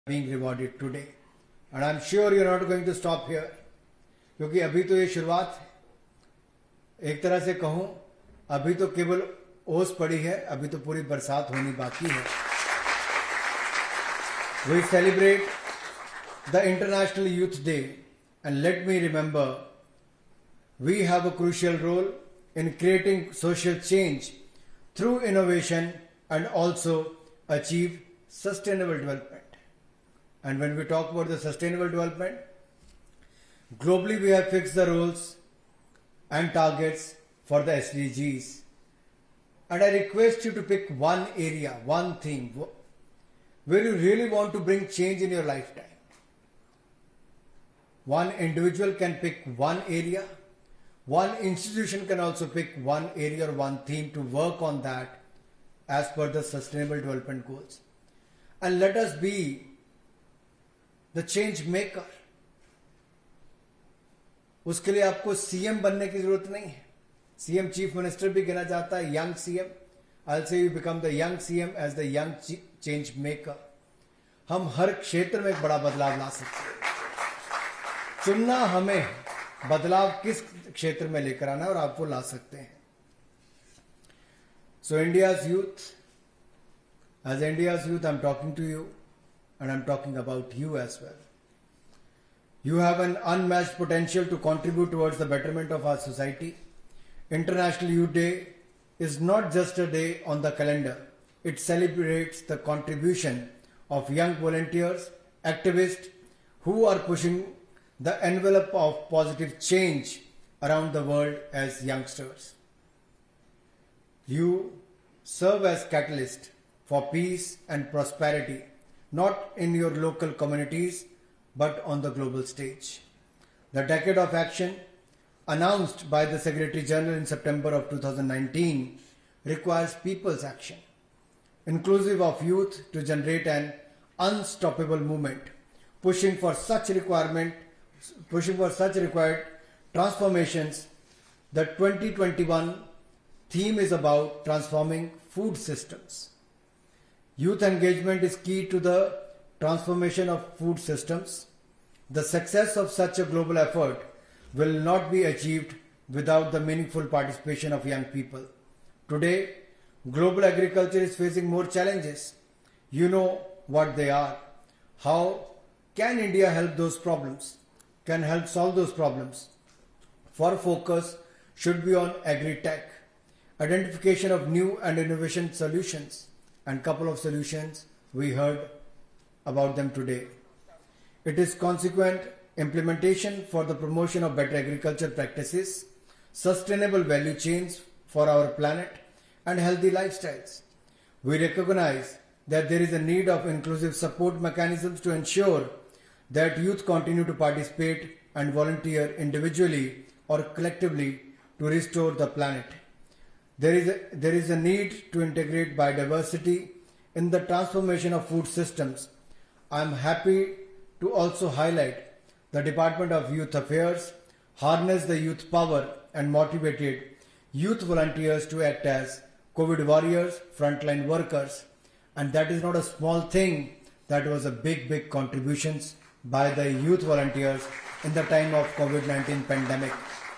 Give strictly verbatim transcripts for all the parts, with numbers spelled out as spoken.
being rewarded today. And I'm sure you're not going to stop here. क्योंकि अभी तो ये शुरुआत है. एक तरह से कहूं, अभी तो केवल ओस पड़ी है, अभी तो पूरी बरसात होनी बाकी है. We celebrate the International Youth Day, and let me remember, we have a crucial role in creating social change through innovation and also achieve sustainable development. And when we talk about the sustainable development, globally we have fixed the rules and targets for the S D Gs. And I request you to pick one area, one thing, where you really want to bring change in your lifetime. One individual can pick one area. One institution can also pick one area or one theme to work on that as per the sustainable development goals. And let us be the change maker. उसके लिए आपको CM बनने की जरूरत नहीं है. CM chief minister भी कहना चाहता है young CM. I'll say you become the young C M as the young change maker. हम हर क्षेत्र में एक बड़ा बदलाव ला सकते हैं. चुनना हमें बदलाव किस क्षेत्र में लेकर आना और आप वो ला सकते हैं. So India's youth, as India's youth, I'm talking to you and I'm talking about you as well. You have an unmatched potential to contribute towards the betterment of our society. International Youth Day is not just a day on the calendar. It celebrates the contribution of young volunteers, activists who are pushing the envelope of positive change around the world as youngsters. You serve as catalyst for peace and prosperity, not in your local communities, but on the global stage. The Decade of Action, announced by the Secretary General in September of two thousand nineteen, requires people's action, inclusive of youth, to generate an unstoppable movement, pushing for such requirement, pushing for such required transformations. The twenty twenty-one theme is about transforming food systems. Youth engagement is key to the transformation of food systems. The success of such a global effort will not be achieved without the meaningful participation of young people. Today, global agriculture is facing more challenges. You know what they are. How can India help those problems? Can help solve those problems? For focus should be on agri-tech, identification of new and innovation solutions, and couple of solutions we heard about them today. It is consequent implementation for the promotion of better agriculture practices, sustainable value chains for our planet, and healthy lifestyles. We recognize that there is a need of inclusive support mechanisms to ensure that youth continue to participate and volunteer individually or collectively to restore the planet. There is a, there is a need to integrate biodiversity in the transformation of food systems. I am happy to also highlight the Department of Youth Affairs harness the youth power and motivated youth volunteers to act as COVID warriors, frontline workers. And that is not a small thing. That was a big, big contributions by the youth volunteers in the time of COVID nineteen pandemic.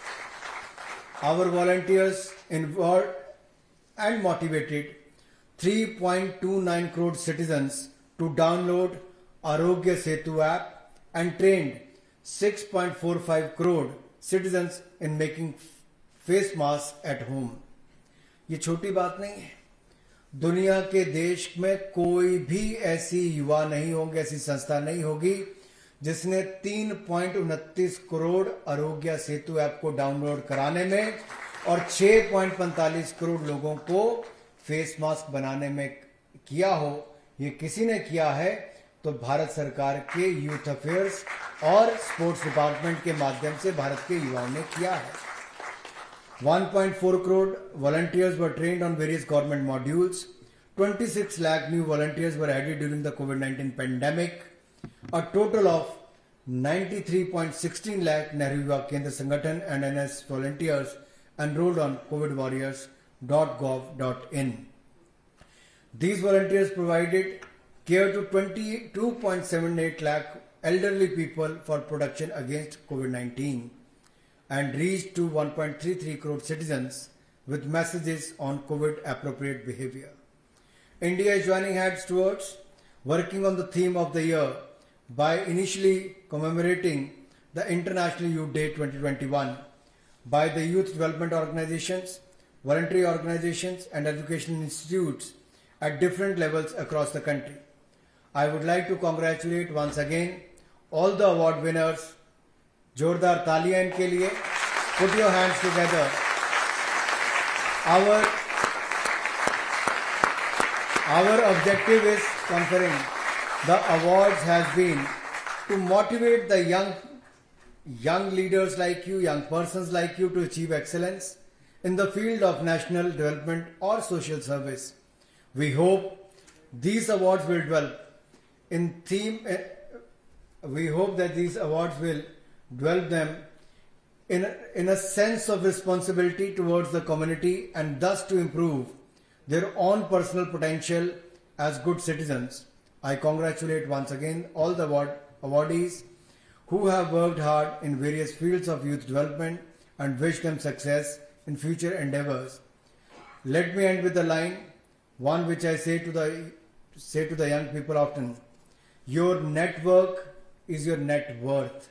Our volunteers involved and motivated three point two nine crore citizens to download Arogya Setu app and trained six point four five crore citizens in making face masks at home. ये छोटी बात नहीं है. दुनिया के देश में कोई भी ऐसी युवा नहीं होंगे, ऐसी संस्था नहीं होगी जिसने तीन पॉइंट उनतीस करोड़ आरोग्य सेतु ऐप को डाउनलोड कराने में और छह पॉइंट पैंतालीस करोड़ लोगों को फेस मास्क बनाने में किया हो. ये किसी ने किया है तो भारत सरकार के यूथ अफेयर्स और स्पोर्ट्स डिपार्टमेंट के माध्यम से भारत के युवाओं ने किया है. one point four crore volunteers were trained on various government modules. twenty-six lakh new volunteers were added during the COVID nineteen pandemic. A total of ninety-three point one six lakh Nehru Yuva Kendra Sangathan and N S volunteers enrolled on covid warriors dot gov dot in. These volunteers provided care to twenty-two point seven eight lakh elderly people for protection against COVID nineteen and reached to one point three three crore citizens with messages on COVID appropriate behavior. India is joining hands towards working on the theme of the year by initially commemorating the International Youth Day twenty twenty-one by the youth development organizations, voluntary organizations and educational institutes at different levels across the country. I would like to congratulate once again all the award winners. जोरदार तालियां इनके लिए. Put your hands together. Our our objective is conferring the awards has been to motivate the young young leaders like you, young persons like you to achieve excellence in the field of national development or social service. We hope these awards will develop in theme. We hope that these awards will develop them in a, in a sense of responsibility towards the community and thus to improve their own personal potential as good citizens. I congratulate once again all the award, awardees who have worked hard in various fields of youth development and wish them success in future endeavors. Let me end with the line, one which I say to the say to the young people often: your network is your net worth.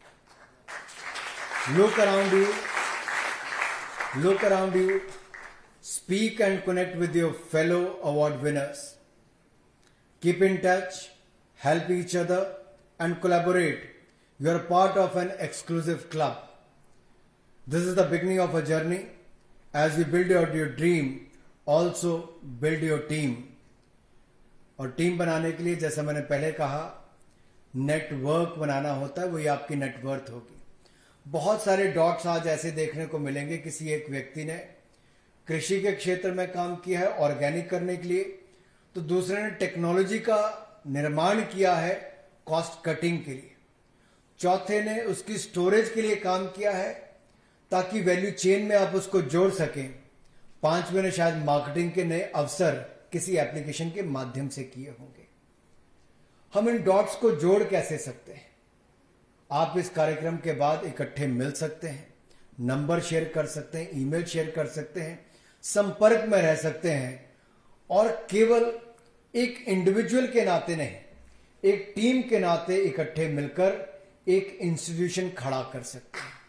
Look around you, look around you, speak and connect with your fellow award winners. Keep in touch, help each other and collaborate. You are part of an exclusive club. This is the beginning of a journey. As you build out your dream, also build your team. और team बनाने के लिए जैसा मैंने पहले कहा, network बनाना होता है, वही आपकी नेटवर्थ होगी. बहुत सारे डॉट्स आज ऐसे देखने को मिलेंगे. किसी एक व्यक्ति ने कृषि के क्षेत्र में काम किया है ऑर्गेनिक करने के लिए, तो दूसरे ने टेक्नोलॉजी का निर्माण किया है कॉस्ट कटिंग के लिए, चौथे ने उसकी स्टोरेज के लिए काम किया है ताकि वैल्यू चेन में आप उसको जोड़ सकें, पांचवें ने शायद मार्केटिंग के नए अवसर किसी एप्लीकेशन के माध्यम से किए होंगे. हम इन डॉट्स को जोड़ कैसे सकते हैं? आप इस कार्यक्रम के बाद इकट्ठे मिल सकते हैं, नंबर शेयर कर सकते हैं, ईमेल शेयर कर सकते हैं, संपर्क में रह सकते हैं और केवल एक इंडिविजुअल के नाते नहीं, एक टीम के नाते इकट्ठे मिलकर एक इंस्टीट्यूशन खड़ा कर सकते हैं.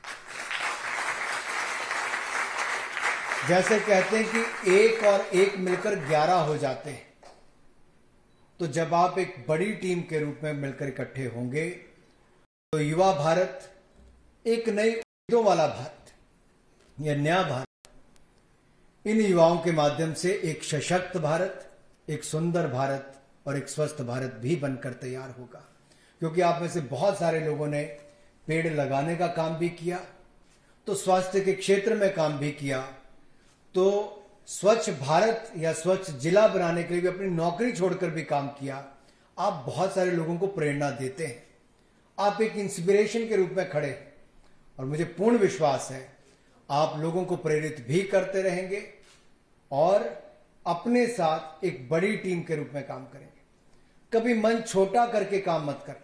जैसे कहते हैं कि एक और एक मिलकर ग्यारह हो जाते हैं, तो जब आप एक बड़ी टीम के रूप में मिलकर इकट्ठे होंगे तो युवा भारत, एक नई उम्मीदों वाला भारत, यह नया भारत, इन युवाओं के माध्यम से एक सशक्त भारत, एक सुंदर भारत और एक स्वस्थ भारत भी बनकर तैयार होगा. क्योंकि आप में से बहुत सारे लोगों ने पेड़ लगाने का काम भी किया, तो स्वास्थ्य के क्षेत्र में काम भी किया, तो स्वच्छ भारत या स्वच्छ जिला बनाने के लिए भी अपनी नौकरी छोड़कर भी काम किया. आप बहुत सारे लोगों को प्रेरणा देते हैं, आप एक इंस्पिरेशन के रूप में खड़े हैं और मुझे पूर्ण विश्वास है आप लोगों को प्रेरित भी करते रहेंगे और अपने साथ एक बड़ी टीम के रूप में काम करेंगे. कभी मन छोटा करके काम मत करना.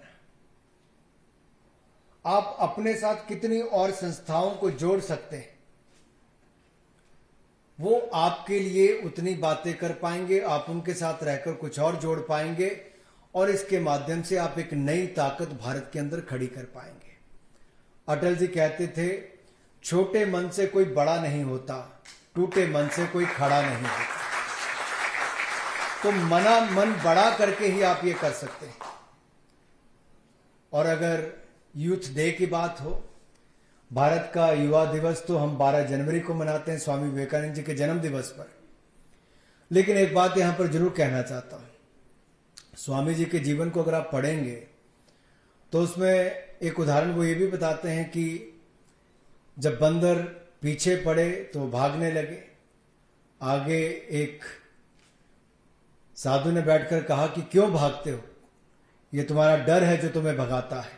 आप अपने साथ कितनी और संस्थाओं को जोड़ सकते हैं, वो आपके लिए उतनी बातें कर पाएंगे, आप उनके साथ रहकर कुछ और जोड़ पाएंगे और इसके माध्यम से आप एक नई ताकत भारत के अंदर खड़ी कर पाएंगे. अटल जी कहते थे, छोटे मन से कोई बड़ा नहीं होता, टूटे मन से कोई खड़ा नहीं होता. तो मना मन बड़ा करके ही आप ये कर सकते हैं. और अगर यूथ डे की बात हो, भारत का युवा दिवस तो हम बारह जनवरी को मनाते हैं, स्वामी विवेकानंद जी के जन्म दिवस पर. लेकिन एक बात यहां पर जरूर कहना चाहता हूं, स्वामी जी के जीवन को अगर आप पढ़ेंगे तो उसमें एक उदाहरण वो ये भी बताते हैं कि जब बंदर पीछे पड़े तो भागने लगे, आगे एक साधु ने बैठकर कहा कि क्यों भागते हो, ये तुम्हारा डर है जो तुम्हें भगाता है,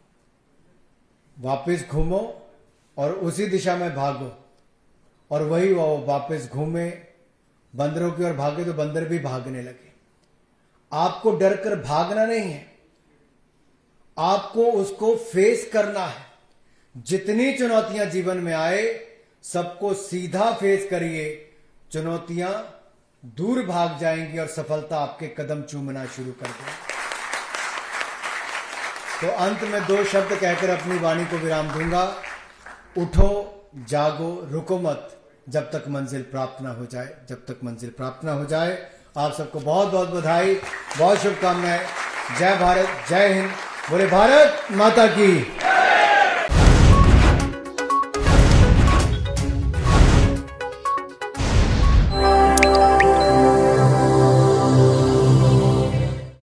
वापस घूमो और उसी दिशा में भागो. और वही वो वापस घूमे, बंदरों की ओर भागे तो बंदर भी भागने लगे. आपको डर कर भागना नहीं है, आपको उसको फेस करना है। जितनी चुनौतियां जीवन में आए सबको सीधा फेस करिए, चुनौतियां दूर भाग जाएंगी और सफलता आपके कदम चूमना शुरू कर देगी। तो अंत में दो शब्द कहकर अपनी वाणी को विराम दूंगा। उठो, जागो, रुको मत जब तक मंजिल प्राप्त ना हो जाए। जब तक मंजिल प्राप्त ना हो जाए। आप सबको बहुत बहुत बधाई, बहुत शुभकामनाएं। जय भारत, जय हिंद, बोले भारत माता की।